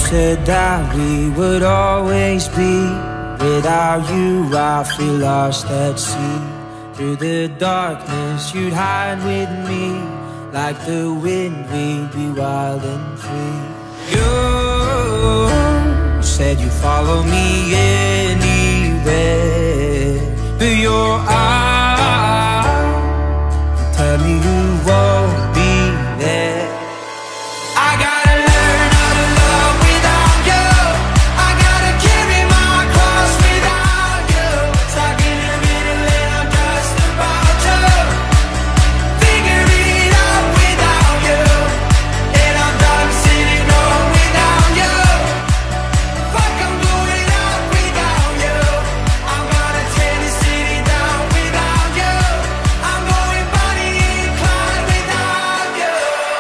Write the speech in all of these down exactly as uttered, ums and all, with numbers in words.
said that we would always be. Without you I feel lost at sea. Through the darkness you'd hide with me. Like the wind we'd be wild and free. You said you'd follow me anywhere, but your eyes tell me you won't be there. I gotta learn how to love without you. I gotta carry my cross without you. Stuck in the middle and I'm just about to figure it out without you. And I'm done sitting home without you. Fuck, I'm going out without you. I'm gonna tear the city down without you. I'm going Bonnie and Clyde without you.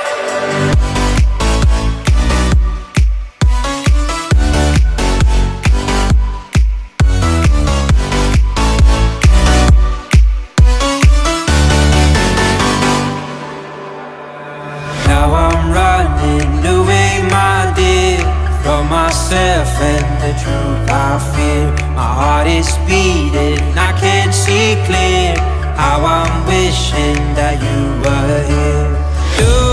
Now I'm running away, my dear, from myself and the truth I fear. My heart is beating, I can't see clear. How I'm wishing that you were here. You